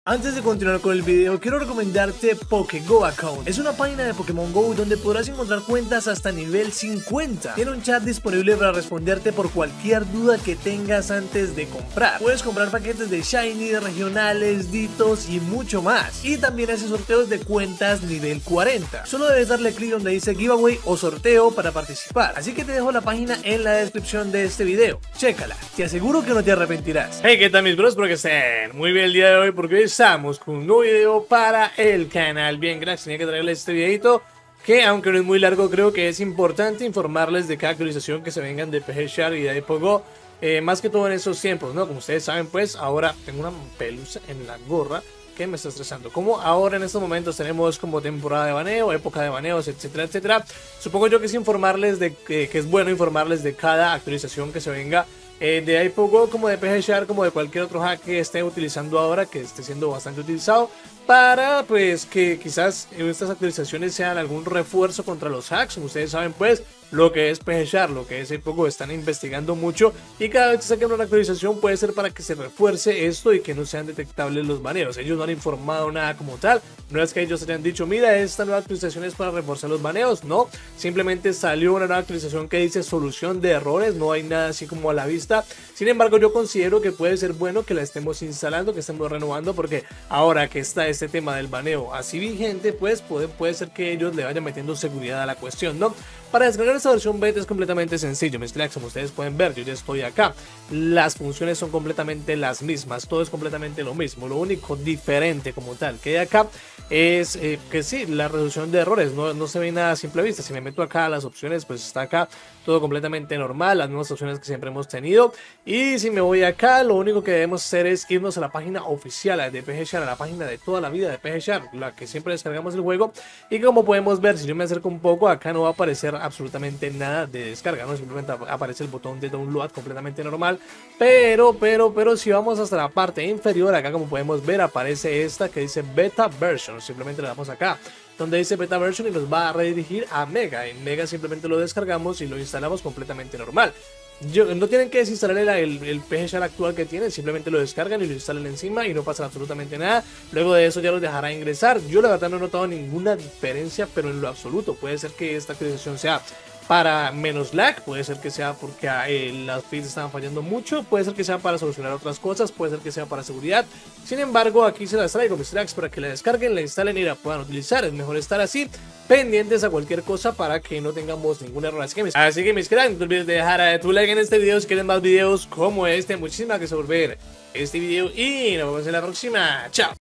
Antes de continuar con el video, quiero recomendarte PokéGo Account. Es una página de Pokémon GO donde podrás encontrar cuentas hasta nivel 50. Tiene un chat disponible para responderte por cualquier duda que tengas antes de comprar. Puedes comprar paquetes de Shiny, de regionales, ditos y mucho más. Y también hace sorteos de cuentas nivel 40. Solo debes darle clic donde dice giveaway o sorteo para participar. Así que te dejo la página en la descripción de este video. Chécala, te aseguro que no te arrepentirás. Hey, ¿qué tal mis bros? Espero que estén muy bien el día de hoy porque hoy estamos con un nuevo video para el canal. Bien, gracias, tenía que traerles este videito que aunque no es muy largo, creo que es importante informarles de cada actualización que se vengan de PGShar y de Pokégo. Más que todo en esos tiempos, ¿no? Como ustedes saben, pues ahora tengo una pelusa en la gorra que me está estresando. Como ahora en estos momentos tenemos como temporada de baneo, época de baneos, etcétera, etcétera. Supongo yo que es informarles de que es bueno informarles de cada actualización que se venga de iPogo, como de PGShar, como de cualquier otro hack que esté utilizando ahora, que esté siendo bastante utilizado, para pues que quizás estas actualizaciones sean algún refuerzo contra los hacks. Como ustedes saben, pues lo que es PGShar, lo que es iPogo, están investigando mucho y cada vez que saquen una actualización puede ser para que se refuerce esto y que no sean detectables los baneos. Ellos no han informado nada como tal, no es que ellos hayan dicho mira, esta nueva actualización es para reforzar los baneos, no, simplemente salió una nueva actualización que dice solución de errores, no hay nada así como a la vista. Sin embargo, yo considero que puede ser bueno que la estemos instalando, que estemos renovando, porque ahora que está este tema del baneo así vigente, pues puede ser que ellos le vayan metiendo seguridad a la cuestión, ¿no? Para descargar esta versión beta es completamente sencillo, mis cracks, como ustedes pueden ver, yo ya estoy acá. Las funciones son completamente las mismas, todo es completamente lo mismo. Lo único diferente como tal que hay acá es que sí, la resolución de errores no se ve nada a simple vista. Si me meto acá a las opciones, pues está acá todo completamente normal, las mismas opciones que siempre hemos tenido. Y si me voy acá, lo único que debemos hacer es irnos a la página oficial de PGShar, a la página de toda la vida de PGShar, la que siempre descargamos el juego. Y como podemos ver, si yo me acerco un poco, acá no va a aparecer absolutamente nada de descarga, ¿no? Simplemente aparece el botón de download completamente normal. Pero si vamos hasta la parte inferior, acá como podemos ver, aparece esta que dice Beta Version. Simplemente le damos acá donde dice Beta Version y nos va a redirigir a Mega. En Mega simplemente lo descargamos y lo instalamos completamente normal. No tienen que desinstalar el PGShar actual que tienen, simplemente lo descargan y lo instalan encima y no pasa absolutamente nada. Luego de eso ya los dejará ingresar. Yo la verdad no he notado ninguna diferencia, pero en lo absoluto. Puede ser que esta actualización sea para menos lag, puede ser que sea porque las feeds estaban fallando mucho, puede ser que sea para solucionar otras cosas, puede ser que sea para seguridad. Sin embargo, aquí se las traigo, mis cracks, para que la descarguen, la instalen y la puedan utilizar. Es mejor estar así, pendientes a cualquier cosa para que no tengamos ningún error. Así que mis cracks, no te olvides de dejar tu like en este video si quieren más videos como este. Muchísimas gracias por ver este video y nos vemos en la próxima. Chao.